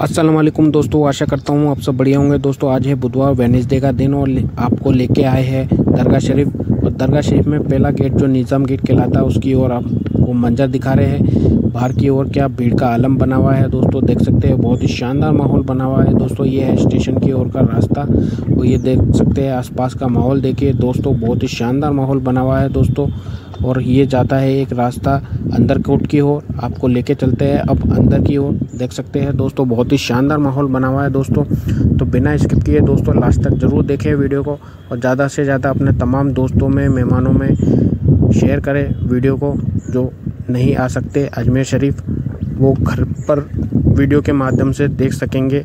अस्सलाम वालेकुम दोस्तों, आशा करता हूँ आप सब बढ़िया होंगे। दोस्तों आज है बुधवार, वेडनेसडे का दिन और आपको लेके आए हैं दरगाह शरीफ। और दरगाह शरीफ में पहला गेट जो निज़ाम गेट कहलाता है उसकी ओर आपको मंजर दिखा रहे हैं। बाहर की ओर क्या भीड़ का आलम बना हुआ है दोस्तों, देख सकते हैं बहुत ही शानदार माहौल बना हुआ है दोस्तों। ये है स्टेशन की ओर का रास्ता और ये देख सकते हैं आसपास का माहौल देखिए दोस्तों, बहुत ही शानदार माहौल बना हुआ है दोस्तों। और ये जाता है एक रास्ता अंदर कोट की ओर, आपको लेके चलते हैं अब अंदर की ओर। देख सकते हैं दोस्तों बहुत ही शानदार माहौल बना हुआ है दोस्तों। तो बिना स्किप किए दोस्तों लास्ट तक ज़रूर देखें वीडियो को और ज़्यादा से ज़्यादा अपने तमाम दोस्तों में, मेहमानों में शेयर करें वीडियो को। जो नहीं आ सकते अजमेर शरीफ वो घर पर वीडियो के माध्यम से देख सकेंगे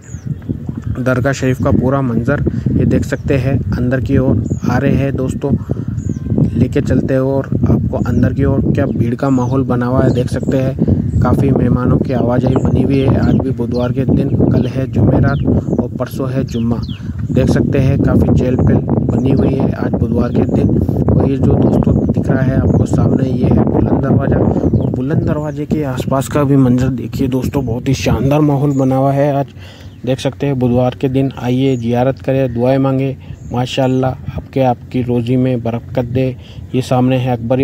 दरगाह शरीफ का पूरा मंज़र। ये देख सकते हैं अंदर की ओर आ रहे हैं दोस्तों, लेके चलते हो और आपको अंदर की ओर क्या भीड़ का माहौल बना हुआ है देख सकते हैं। काफ़ी मेहमानों की आवाजाही बनी हुई है। आज भी बुधवार के दिन, कल है जुमेरात और परसों है जुम्मा। देख सकते हैं काफ़ी चहल पहल बनी हुई है आज बुधवार के दिन। और ये जो दोस्तों दिख रहा है आपको सामने, ये है बुलंद दरवाज़ा। और बुलंद दरवाजे के आसपास का भी मंजर देखिए दोस्तों, बहुत ही शानदार माहौल बना हुआ है आज। देख सकते हैं बुधवार के दिन आइए, जियारत करें, दुआएं मांगे, माशाअल्लाह आपकी रोज़ी में बरकत दे। ये सामने है अकबरी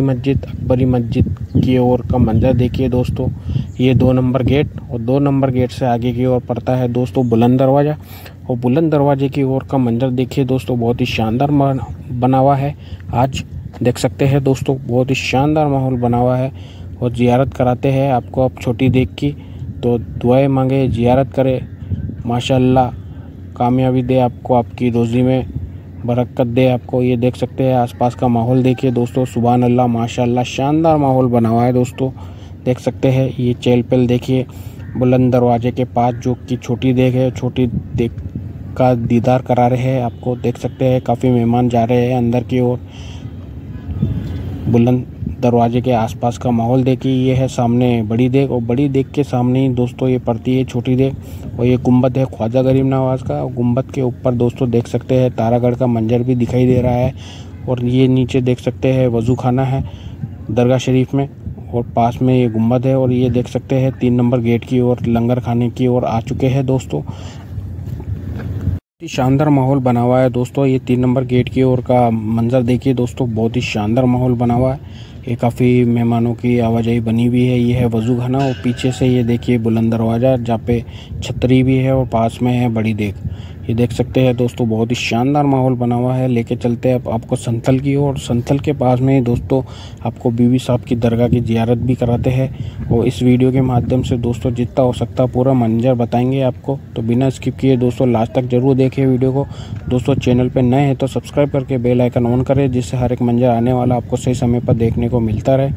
मस्जिद की ओर का मंजर देखिए दोस्तों। ये 2 नंबर गेट और 2 नंबर गेट से आगे की ओर पड़ता है दोस्तों बुलंद दरवाज़ा। और बुलंद दरवाजे की ओर का मंजर देखिए दोस्तों, बहुत ही शानदार बना हुआ है आज। देख सकते हैं दोस्तों बहुत ही शानदार माहौल बना हुआ है। और जियारत कराते हैं आपको अब छोटी देख की, तो दुआएं मांगे, जियारत करें, माशाअल्लाह कामयाबी दे आपको, आपकी रोज़ी में बरकत दे आपको। ये देख सकते हैं आसपास का माहौल देखिए दोस्तों, सुभान अल्लाह माशाअल्लाह शानदार माहौल बना हुआ है दोस्तों। देख सकते हैं ये चहल पहल देखिए बुलंद दरवाजे के पास, जो कि छोटी देख है, छोटी देख का दीदार करा रहे हैं आपको। देख सकते हैं काफ़ी मेहमान जा रहे हैं अंदर की ओर। बुलंद दरवाजे के आसपास का माहौल देखिए, ये है सामने बड़ी देख और बड़ी देख के सामने ही दोस्तों ये पड़ती है छोटी देख। और ये गुंबद है ख्वाजा गरीब नवाज़ का। और गुंबद के ऊपर दोस्तों देख सकते हैं तारागढ़ का मंजर भी दिखाई दे रहा है। और ये नीचे देख सकते हैं वज़ू खाना है दरगाह शरीफ में और पास में ये गुंबद है। और ये देख सकते हैं 3 नंबर गेट की ओर लंगर खाने की ओर आ चुके हैं दोस्तों। शानदार माहौल बना हुआ है दोस्तों। ये 3 नंबर गेट की ओर का मंजर देखिए दोस्तों, बहुत ही शानदार माहौल बना हुआ है। ये काफ़ी मेहमानों की आवाजाही बनी हुई है। ये है वज़ू खाना और पीछे से ये देखिए बुलंद दरवाज़ा, जहाँ पे छतरी भी है और पास में है बड़ी देख। ये देख सकते हैं दोस्तों बहुत ही शानदार माहौल बना हुआ है। लेके चलते हैं आपको संथल की ओर। संथल के पास में ही दोस्तों आपको बीवी साहब की दरगाह की जियारत भी कराते हैं। और इस वीडियो के माध्यम से दोस्तों जितना हो सकता पूरा मंजर बताएंगे आपको, तो बिना स्किप किए दोस्तों लास्ट तक जरूर देखें वीडियो को। दोस्तों चैनल पर नए हैं तो सब्सक्राइब करके बेल आइकन ऑन करें, जिससे हर एक मंजर आने वाला आपको सही समय पर देखने को मिलता रहे।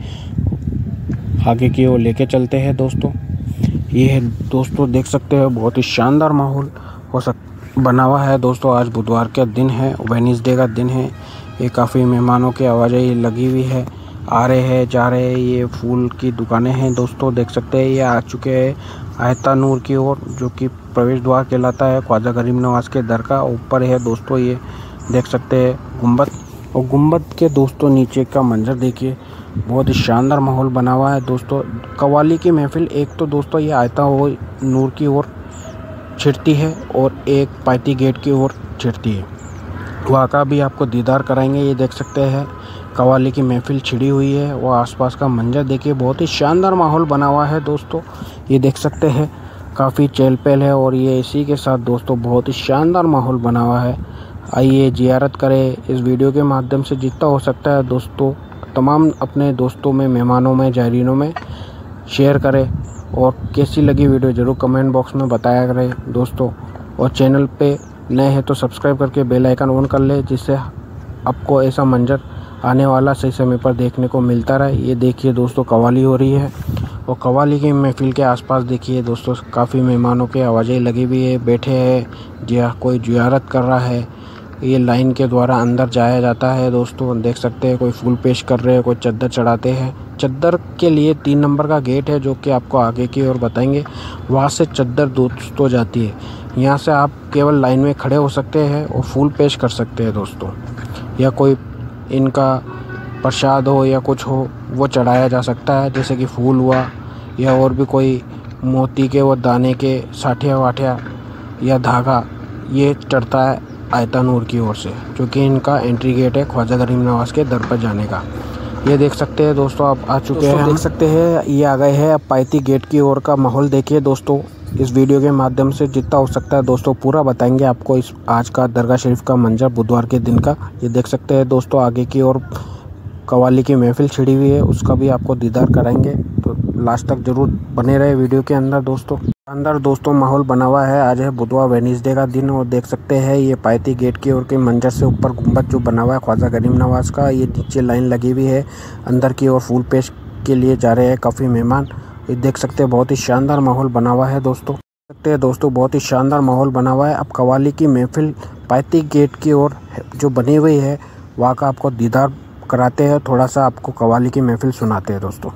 आगे की ओर लेके चलते हैं दोस्तों। ये है दोस्तों देख सकते हैं बहुत ही शानदार माहौल बना हुआ है दोस्तों। आज बुधवार का दिन है, वेडनेसडे का दिन है। ये काफ़ी मेहमानों की आवाजाही लगी हुई है, आ रहे हैं जा रहे हैं। ये फूल की दुकानें हैं दोस्तों, देख सकते हैं ये आ चुके हैं आयता नूर की ओर, जो कि प्रवेश द्वार कहलाता है ख्वाजा गरीब नवाज़ के दर का। ऊपर है दोस्तों ये देख सकते हैं गुंबद, और गुंबद के दोस्तों नीचे का मंजर देखिए, बहुत ही शानदार माहौल बना हुआ है दोस्तों। कव्वाली की महफिल एक तो दोस्तों ये आयता हो नूर की ओर छिड़ती है और एक पायती गेट की ओर छिड़ती है, वहाँ का भी आपको दीदार कराएंगे। ये देख सकते हैं कव्वाली की महफिल छिड़ी हुई है। वो आसपास का मंजर देखिए, बहुत ही शानदार माहौल बना हुआ है दोस्तों। ये देख सकते हैं काफ़ी चहल पहल है और ये इसी के साथ दोस्तों बहुत ही शानदार माहौल बना हुआ है। आइए जियारत करें इस वीडियो के माध्यम से जितना हो सकता है दोस्तों, तमाम अपने दोस्तों में, मेहमानों में, जायरीनों में शेयर करें। और कैसी लगी वीडियो ज़रूर कमेंट बॉक्स में बताया करें दोस्तों। और चैनल पे नए हैं तो सब्सक्राइब करके बेल आइकन ऑन कर ले, जिससे आपको ऐसा मंजर आने वाला सही समय पर देखने को मिलता रहे। ये देखिए दोस्तों कव्वाली हो रही है और कव्वाली की महफिल के आसपास देखिए दोस्तों काफ़ी मेहमानों की आवाजाही लगी हुई है, बैठे हैं, कोई जियारत कर रहा है। ये लाइन के द्वारा अंदर जाया जाता है दोस्तों। देख सकते हैं कोई फूल पेश कर रहे हैं, कोई चद्दर चढ़ाते हैं। चद्दर के लिए 3 नंबर का गेट है, जो कि आपको आगे की ओर बताएंगे। वहाँ से चद्दर दोस्तों जाती है, यहाँ से आप केवल लाइन में खड़े हो सकते हैं और फूल पेश कर सकते हैं दोस्तों, या कोई इनका प्रसाद हो या कुछ हो वो चढ़ाया जा सकता है, जैसे कि फूल हुआ या और भी कोई मोती के व दाने के साठिया वाठिया या धागा ये चढ़ता है आयता नूर की ओर से, जो कि इनका एंट्री गेट है ख्वाजा गरीब नवाज़ के दर पर जाने का। ये देख सकते हैं दोस्तों, आप आ चुके हैं, देख सकते हैं ये आ गए हैं। अब पायती गेट की ओर का माहौल देखिए दोस्तों। इस वीडियो के माध्यम से जितना हो सकता है दोस्तों पूरा बताएंगे आपको इस आज का दरगाह शरीफ का मंजर बुधवार के दिन का। ये देख सकते हैं दोस्तों, आगे की ओर कवाली की महफिल छिड़ी हुई है, उसका भी आपको दीदार कराएंगे, तो लास्ट तक जरूर बने रहे वीडियो के अंदर दोस्तों। अंदर दोस्तों माहौल बना हुआ है। आज है बुधवार वेडनेसडे का दिन और देख सकते हैं ये पायती गेट की ओर के मंजर से ऊपर गुंबद जो बना हुआ है ख्वाजा गरीब नवाज़ का, ये नीचे लाइन लगी हुई है। अंदर की ओर फूल पेश के लिए जा रहे हैं काफ़ी मेहमान। ये देख सकते हैं बहुत ही शानदार माहौल बना हुआ है दोस्तों। सकते हैं दोस्तों बहुत ही शानदार माहौल बना हुआ है। अब कवाली की महफिल पायती गेट की ओर जो बनी हुई है वहाँ का आपको दीदार कराते हैं, थोड़ा सा आपको कवाली की महफिल सुनाते हैं दोस्तों।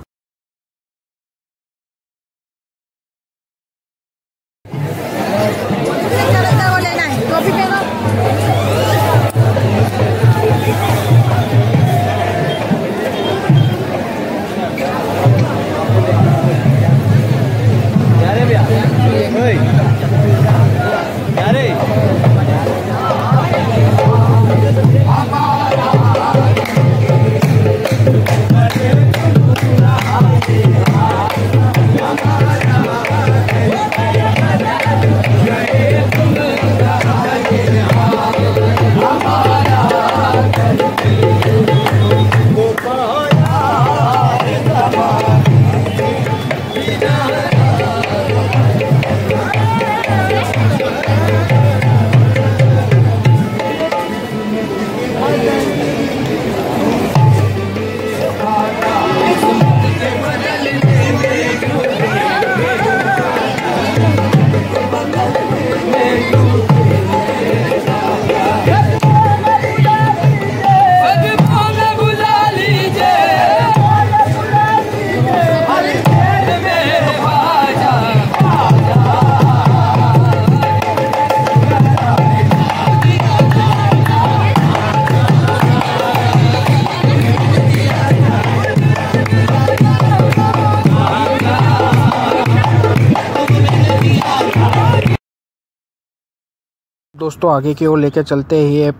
दोस्तों आगे की ओर लेकर चलते ही ये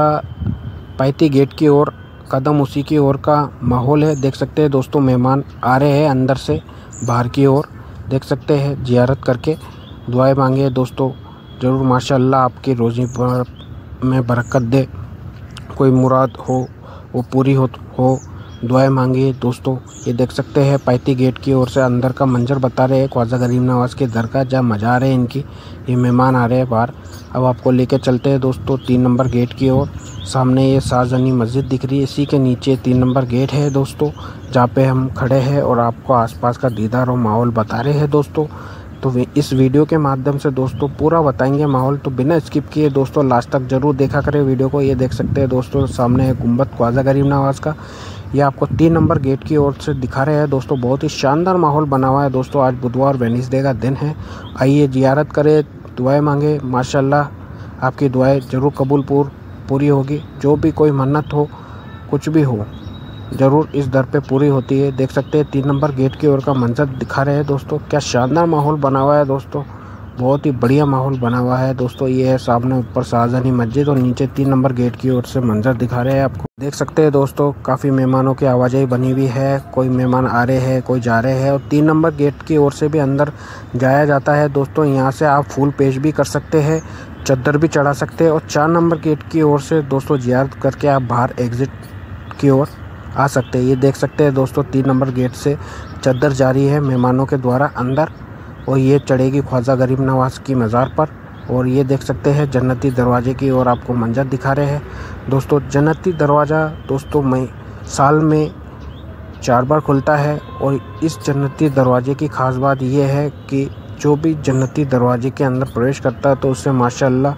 पायती गेट की ओर कदम उसी की ओर का माहौल है। देख सकते हैं दोस्तों मेहमान आ रहे हैं अंदर से बाहर की ओर, देख सकते हैं जियारत करके दुआएं मांगे दोस्तों। ज़रूर माशाअल्लाह आपकी रोज़ी में बरकत दे, कोई मुराद हो वो पूरी हो दुआएं मांगिए दोस्तों। ये देख सकते हैं पायती गेट की ओर से अंदर का मंजर बता रहे हैं ख्वाजा गरीब नवाज़ के दर का, जहाँ मज़ार है इनकी। ये मेहमान आ रहे हैं बाहर। अब आपको लेके चलते हैं दोस्तों 3 नंबर गेट की ओर। सामने ये साजनी मस्जिद दिख रही है, इसी के नीचे 3 नंबर गेट है दोस्तों, जहाँ पे हम खड़े हैं और आपको आसपास का दीदार और माहौल बता रहे हैं दोस्तों। तो इस वीडियो के माध्यम से दोस्तों पूरा बताएंगे माहौल, तो बिना स्किप किए दोस्तों लास्ट तक ज़रूर देखा करें वीडियो को। ये देख सकते हैं दोस्तों सामने है गुंबद ख्वाजा गरीब नवाज़ का, ये आपको 3 नंबर गेट की ओर से दिखा रहे हैं दोस्तों। बहुत ही शानदार माहौल बना हुआ है दोस्तों। आज बुधवार वेडनेसडे का दिन है, आइए जियारत करें, दुआएं मांगे। माशाल्लाह आपकी दुआएं ज़रूर कबूल पूरी होगी। जो भी कोई मन्नत हो, कुछ भी हो, ज़रूर इस दर पे पूरी होती है। देख सकते हैं 3 नंबर गेट की ओर का मंजर दिखा रहे हैं दोस्तों। क्या शानदार माहौल बना हुआ है दोस्तों, बहुत ही बढ़िया माहौल बना हुआ है दोस्तों। ये है सामने ऊपर शाहजहानी मस्जिद और नीचे 3 नंबर गेट की ओर से मंजर दिखा रहे हैं आपको। देख सकते हैं दोस्तों काफ़ी मेहमानों की आवाजाही बनी हुई है, कोई मेहमान आ रहे हैं कोई जा रहे हैं। और 3 नंबर गेट की ओर से भी अंदर जाया जाता है दोस्तों। यहाँ से आप फूल पेश भी कर सकते हैं, चद्दर भी चढ़ा सकते हैं। और 4 नंबर गेट की ओर से दोस्तों जियारत करके आप बाहर एग्ज़िट की ओर आ सकते हैं। ये देख सकते हैं दोस्तों 3 नंबर गेट से चद्दर जारी है मेहमानों के द्वारा अंदर, और ये चढ़ेगी ख्वाजा गरीब नवाज़ की मज़ार पर। और ये देख सकते हैं जन्नती दरवाजे की ओर आपको मंजर दिखा रहे हैं दोस्तों। जन्नती दरवाज़ा दोस्तों साल में 4 बार खुलता है, और इस जन्नती दरवाजे की ख़ास बात यह है कि जो भी जन्नती दरवाजे के अंदर प्रवेश करता है तो उससे माशाअल्लाह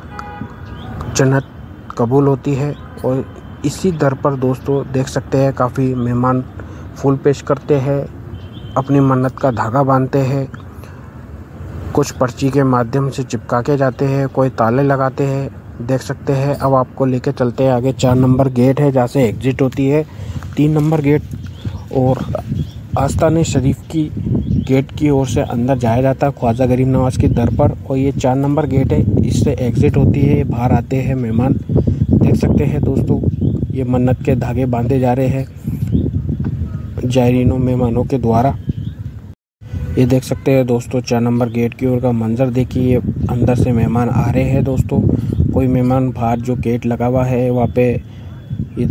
जन्नत कबूल होती है। और इसी दर पर दोस्तों देख सकते हैं काफ़ी मेहमान फूल पेश करते हैं, अपनी मन्नत का धागा बांधते हैं, कुछ पर्ची के माध्यम से चिपका के जाते हैं, कोई ताले लगाते हैं। देख सकते हैं अब आपको लेके चलते हैं आगे। 4 नंबर गेट है जहाँ से एग्ज़िट होती है 3 नंबर गेट, और आस्ताने शरीफ की गेट की ओर से अंदर जाया जाता है ख्वाजा गरीब नवाज की दर पर, और ये 4 नंबर गेट है, इससे एग्ज़िट होती है, बाहर आते हैं मेहमान। देख सकते हैं दोस्तों, ये मन्नत के धागे बांधे जा रहे हैं जायरीनों मेहमानों के द्वारा। ये देख सकते हैं दोस्तों 4 नंबर गेट की ओर का मंजर देखिए, ये अंदर से मेहमान आ रहे हैं दोस्तों। कोई मेहमान बाहर जो गेट लगा हुआ है वहाँ पे ये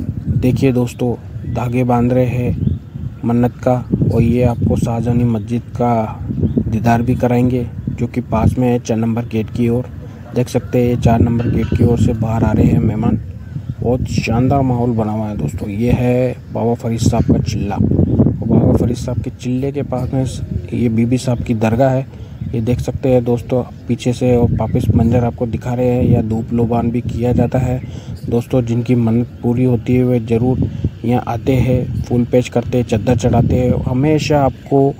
देखिए दोस्तों धागे बांध रहे हैं मन्नत का। और ये आपको शाहजहानी मस्जिद का दीदार भी कराएंगे जो कि पास में है 4 नंबर गेट की ओर। देख सकते हैं 4 नंबर गेट की ओर से बाहर आ रहे हैं मेहमान। बहुत शानदार माहौल बना हुआ है दोस्तों। ये है बाबा फरीद साहब का चिल्ला, और बाबा फरीद साहब के चिल्ले के पास में ये बीबी साहब की दरगाह है। ये देख सकते हैं दोस्तों पीछे से, और वापस मंजर आपको दिखा रहे हैं। या धूप लोबान भी किया जाता है दोस्तों। जिनकी मन्नत पूरी होती है वे ज़रूर यहाँ आते हैं, फूल पेश करते हैं, चद्दर चढ़ाते हैं। हमेशा आपको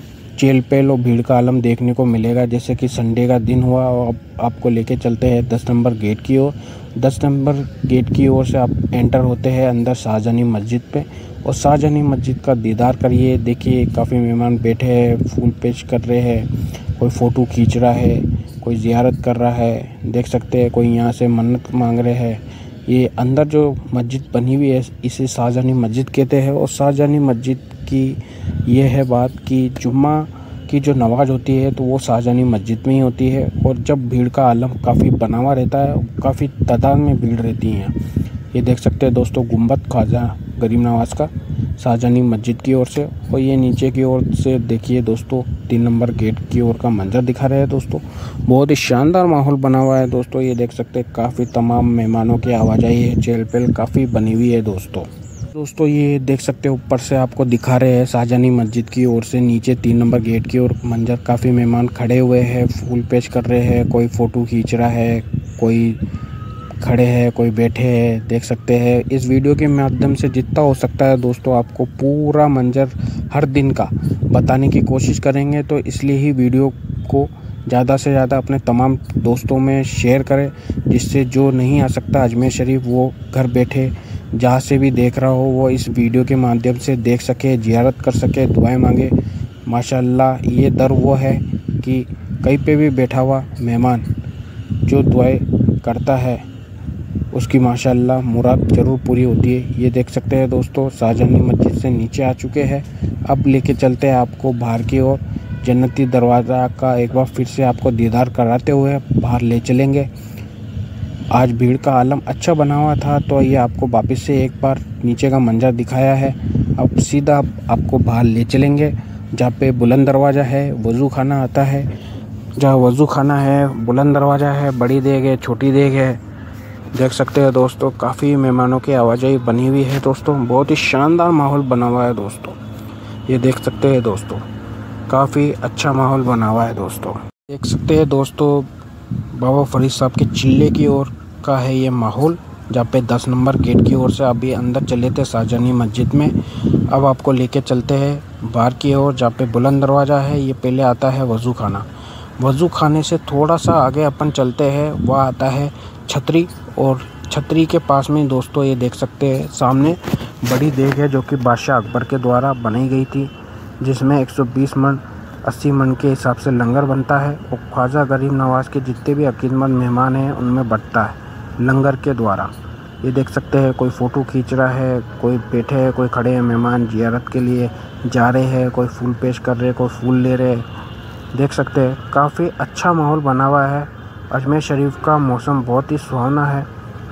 चेल पेल और भीड़ का आलम देखने को मिलेगा। जैसे कि संडे का दिन हुआ और आपको लेके चलते हैं 10 नंबर गेट की ओर। 10 नंबर गेट की ओर से आप एंटर होते हैं अंदर शाहजहानी मस्जिद पे, और शाहजहानी मस्जिद का दीदार करिए। देखिए काफ़ी मेहमान बैठे हैं, फूल पेश कर रहे हैं, कोई फ़ोटो खींच रहा है, कोई ज़ियारत कर रहा है। देख सकते हैं कोई यहाँ से मन्नत मांग रहे हैं। ये अंदर जो मस्जिद बनी हुई है इसे शाहजहानी मस्जिद कहते हैं। और शाहजहानी मस्जिद की ये है बात कि जुम्मा की जो नमाज होती है तो वो शाहजहानी मस्जिद में ही होती है। और जब भीड़ का आलम काफ़ी बना हुआ रहता है, काफ़ी तादाद में भीड़ रहती है। ये देख सकते हैं दोस्तों गुंबद ख्वाजा गरीब नवाज का शाहजहानी मस्जिद की ओर से। और ये नीचे की ओर से देखिए दोस्तों 3 नंबर गेट की ओर का मंजर दिखा रहे हैं दोस्तों। बहुत ही शानदार माहौल बना हुआ है दोस्तों। ये देख सकते हैं काफ़ी तमाम मेहमानों की आवाजाही है, चहल पहल काफ़ी बनी हुई है दोस्तों। ये देख सकते हैं ऊपर से आपको दिखा रहे हैं शाहजहानी मस्जिद की ओर से नीचे 3 नंबर गेट की ओर मंजर। काफ़ी मेहमान खड़े हुए हैं, फूल पेश कर रहे हैं, कोई फ़ोटो खींच रहा है, कोई खड़े हैं, कोई बैठे हैं। देख सकते हैं इस वीडियो के माध्यम से जितना हो सकता है दोस्तों आपको पूरा मंजर हर दिन का बताने की कोशिश करेंगे। तो इसलिए ही वीडियो को ज़्यादा से ज़्यादा अपने तमाम दोस्तों में शेयर करें, जिससे जो नहीं आ सकता अजमेर शरीफ वो घर बैठे जहाँ से भी देख रहा हो वो इस वीडियो के माध्यम से देख सके, ज़ियारत कर सके, दुआएं मांगे। माशाल्लाह ये दर वो है कि कहीं पे भी बैठा हुआ मेहमान जो दुआएं करता है उसकी माशाल्लाह मुराद ज़रूर पूरी होती है। ये देख सकते हैं दोस्तों शाहजहानी मस्जिद से नीचे आ चुके हैं। अब लेके चलते हैं आपको बाहर की ओर। जन्नती दरवाज़ा का एक बार फिर से आपको दीदार कराते हुए बाहर ले चलेंगे। आज भीड़ का आलम अच्छा बना हुआ था, तो ये आपको वापस से एक बार नीचे का मंजर दिखाया है। अब सीधा आपको बाहर ले चलेंगे जहाँ पे बुलंद दरवाज़ा है, वज़ू खाना आता है। जहाँ वज़ू खाना है, बुलंद दरवाज़ा है, बड़ी देग है, छोटी देग है। देख सकते हैं दोस्तों काफ़ी मेहमानों की आवाजाही बनी हुई है दोस्तों। बहुत ही शानदार माहौल बना हुआ है दोस्तों। ये देख सकते हैं दोस्तों काफ़ी अच्छा माहौल बना हुआ है दोस्तों। देख सकते हैं दोस्तों बाबा फरीद साहब के चिल्ले की ओर का है ये माहौल, जहाँ पे 10 नंबर गेट की ओर से अभी अंदर चले थे शाहजहानी मस्जिद में। अब आपको लेके चलते हैं बाहर की ओर जहाँ पे बुलंद दरवाज़ा है। ये पहले आता है वज़ू खाना। वज़ू खाने से थोड़ा सा आगे अपन चलते हैं, वह आता है छतरी। और छतरी के पास में दोस्तों ये देख सकते हैं सामने बड़ी देग है जो कि बादशाह अकबर के द्वारा बनाई गई थी, जिसमें 120 मन 80 मन के हिसाब से लंगर बनता है। और ख्वाजा गरीब नवाज के जितने भी अकीदतमंद मेहमान हैं उनमें बढ़ता है लंगर के द्वारा। ये देख सकते हैं कोई फ़ोटो खींच रहा है, कोई बैठे हैं, कोई खड़े हैं। मेहमान ज़ियारत के लिए जा रहे हैं, कोई फूल पेश कर रहे हैं, कोई फूल ले रहे हैं। देख सकते हैं काफ़ी अच्छा माहौल बना हुआ है। अजमेर शरीफ का मौसम बहुत ही सुहाना है।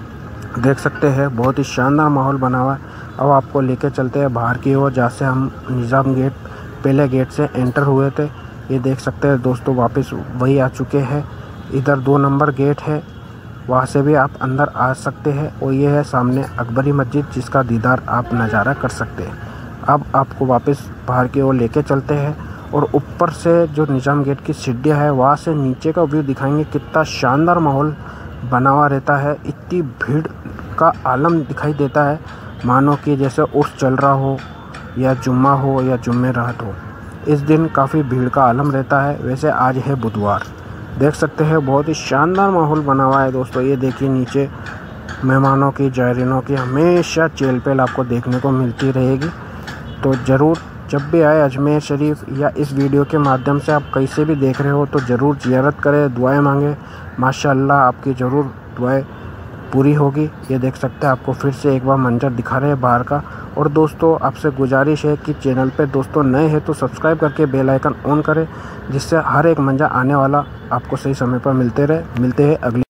देख सकते हैं बहुत ही शानदार माहौल बना हुआ है। अब आपको लेके चलते हैं बाहर की ओर जहाँ से हम निज़ाम गेट पहले गेट से एंटर हुए थे। ये देख सकते हैं दोस्तों वापस वही आ चुके हैं। इधर 2 नंबर गेट है, वहाँ से भी आप अंदर आ सकते हैं। और ये है सामने अकबरी मस्जिद जिसका दीदार आप नज़ारा कर सकते हैं। अब आपको वापस बाहर की ओर लेके चलते हैं और ऊपर से जो निज़ाम गेट की सीढ़ियाँ है वहाँ से नीचे का व्यू दिखाएंगे। कितना शानदार माहौल बना हुआ रहता है। इतनी भीड़ का आलम दिखाई देता है मानो कि जैसे उर्स चल रहा हो या जुम्मा हो या जुम्मे रात हो। इस दिन काफ़ी भीड़ का आलम रहता है। वैसे आज है बुधवार। देख सकते हैं बहुत ही शानदार माहौल बना हुआ है दोस्तों। ये देखिए नीचे मेहमानों की जायरीनों की हमेशा चहल पहल आपको देखने को मिलती रहेगी। तो ज़रूर जब भी आए अजमेर शरीफ या इस वीडियो के माध्यम से आप कहीं से भी देख रहे हो तो ज़रूर ज़ियारत करें, दुआएं मांगें। माशाअल्लाह आपकी ज़रूर दुआएं पूरी होगी। ये देख सकते हैं, आपको फिर से एक बार मंजर दिखा रहे हैं बाहर का। और दोस्तों आपसे गुजारिश है कि चैनल पे दोस्तों नए हैं तो सब्सक्राइब करके बेल आइकन ऑन करें, जिससे हर एक मंजर आने वाला आपको सही समय पर मिलते हैं अगले